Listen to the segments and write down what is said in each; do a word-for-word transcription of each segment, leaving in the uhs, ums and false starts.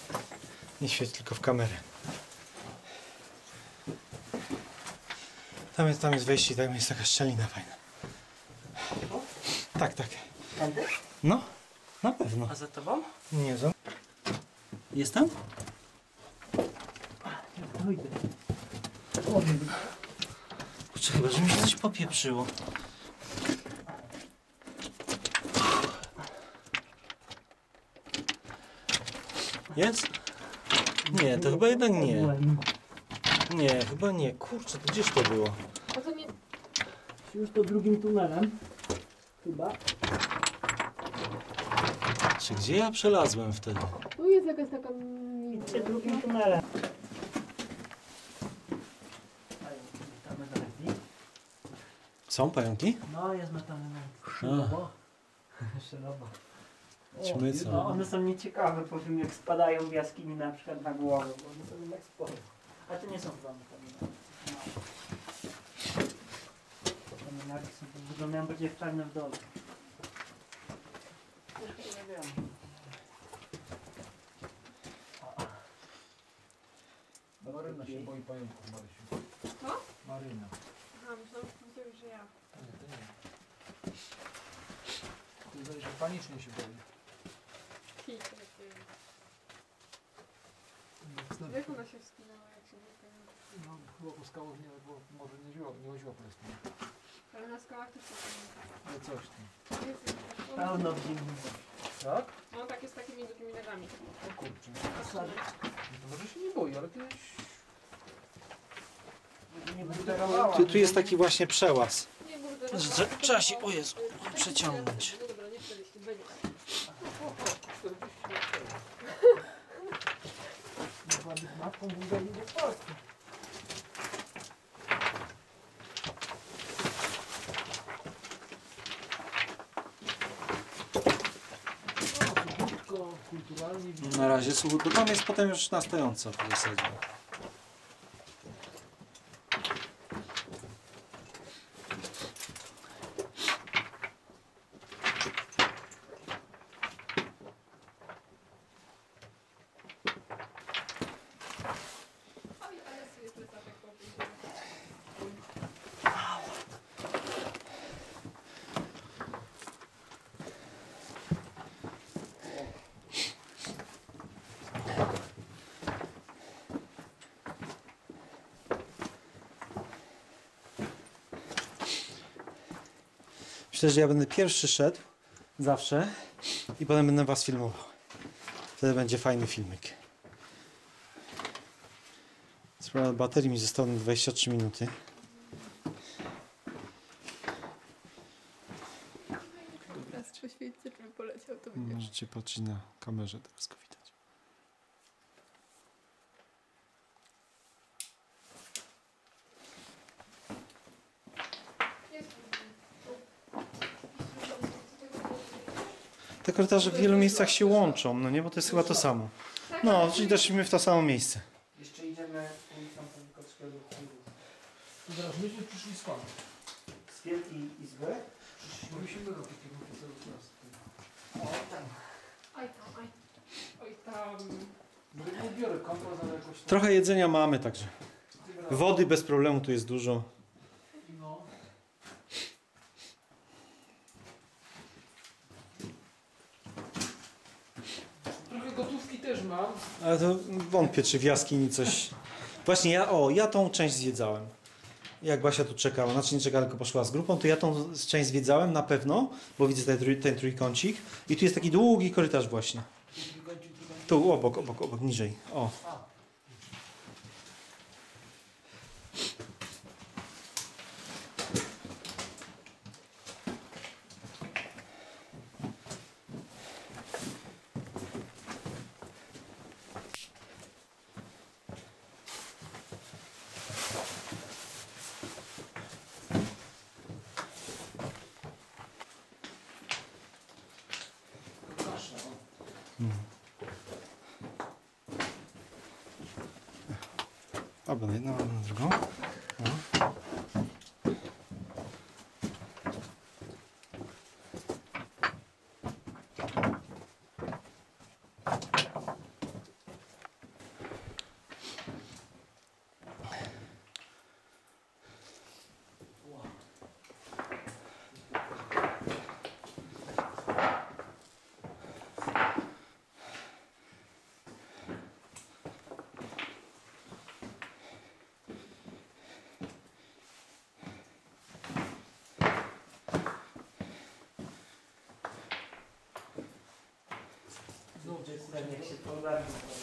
Nie świeć tylko w kamerę. Tam jest, tam jest wejście i tam jest taka szczelina fajna. Tak, tak. Tędy? No, na pewno. A za tobą? Nie, za... Jestem? Dojdę. Kurczę, chyba, że mi się coś popieprzyło. Jest? Nie, to chyba jednak nie. Nie, chyba nie. Kurczę, to gdzież to było? A to nie... Już to drugim tunelem. Chyba. Czy gdzie ja przelazłem wtedy? Tu jest jakaś taka... Czy drugim tunelem. Są pająki? No, jest metalem. Szylowo. Szylowo. Ćmy co? No, one są nieciekawe po tym, jak spadają w jaskini na przykład na głowę, bo one są jak spore. A to nie są chyba metalem. No. Są, to wyglądają bardziej jak czarne w dole. Jeszcze nie wiem. Maryna się boi pająków, Marysiu. Co? Maryna. Aha, myślałam, że, że ja. Nie, to nie. To zdaje, że panicznie się boi. Kij, No, jak ona się wspinała, jak się wypędziła? no chyba po skałach nie, bo może nie łaziła, nie łaziła po prostu. Ale na skałach też się wspinała. Ale coś tam. Pełno w zimnym. Tak? No tak jest z takimi długimi nogami. O kurczę. No to może się nie boi, ale kiedyś... Nie Tu, tu jest taki właśnie przełaz. Nie, bo teraz... Że trze- trzeba się, o Jezu, przeciągnąć. No dobra, nie czterdzieści, będzie. Ładnych matką Bułgarii do Polski. Tylko kulturalnie Na razie słuchaj, tam jest potem już na stojąco w zasadzie. Oj, ale sobie plecak popić. Myślę, że ja będę pierwszy szedł, zawsze, i potem będę was filmował. Wtedy będzie fajny filmik. Sprawa baterii mi zostało na dwadzieścia trzy minuty. Teraz poświęćcie, żeby poleciał, to będzie. Możecie patrzeć na kamerze, teraz go widać. Te korytarze w wielu miejscach się łączą, no nie, bo to jest chyba to samo. No, czyli doszliśmy w to samo miejsce. Jeszcze idziemy ulicą Pawlikowskiego do Chórów. Zaraz, myśmy przyszli skąd? Z Wielkiej Izby. Przyszliśmy musimy robić kierunku cały czas. O, tam. Oj tam, oj. Oj tam. No nie biorę kompas, ale jakoś tam... Trochę jedzenia mamy, także wody bez problemu tu jest dużo. No. Trochę gotówki też mam. Ale to wątpię, czy w jaskini coś... Właśnie ja, o, ja tą część zwiedzałem. Jak Basia tu czekała, znaczy nie czekała, tylko poszła z grupą, to ja tą część zwiedzałem na pewno, bo widzę ten, trój, ten trójkącik. I tu jest taki długi korytarz właśnie. Tu, obok, obok, obok, niżej. O. Albo na jedną, albo na drugą. No. Ten jak się pogarnie.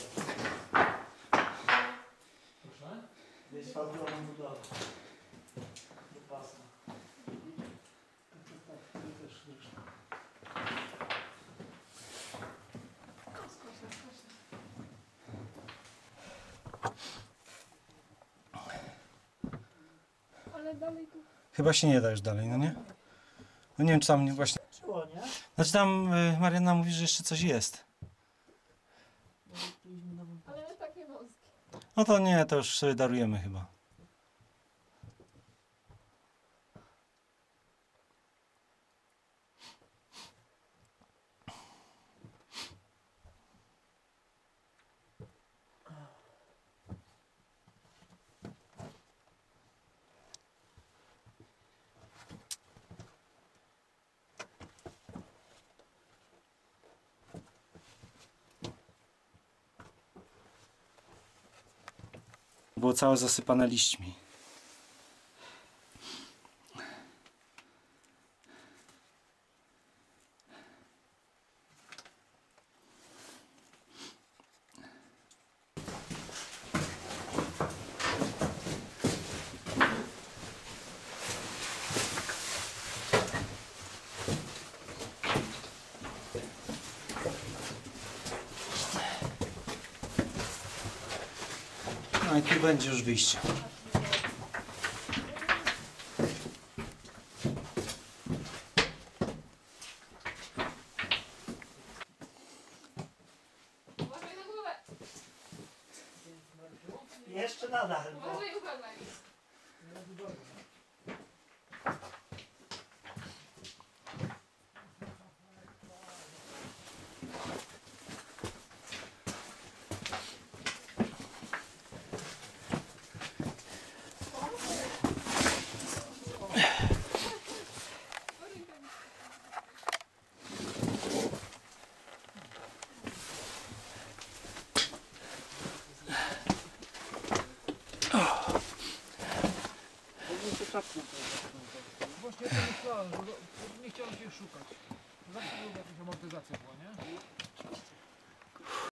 Proszę? Jest fałdową budowę. Do pasa. Tak, to też zresztą. Skoszę, skoszę. Ale dalej tu. Chyba się nie da już dalej, no nie? No nie wiem, czy tam nie- właśnie... Czuło, nie? Znaczy tam y, Marianna mówi, że jeszcze coś jest. Ale takie wąskie. No to nie, to już sobie darujemy chyba. Było całe zasypane liśćmi. No i tu będzie już wyjście. Uważaj na głowę. Jeszcze nadal. Bo... Uważaj, uważaj. Właśnie ja to myślałem, że do- nie chciałem cię szukać. Zawsze była jakaś amortyzacja była, nie?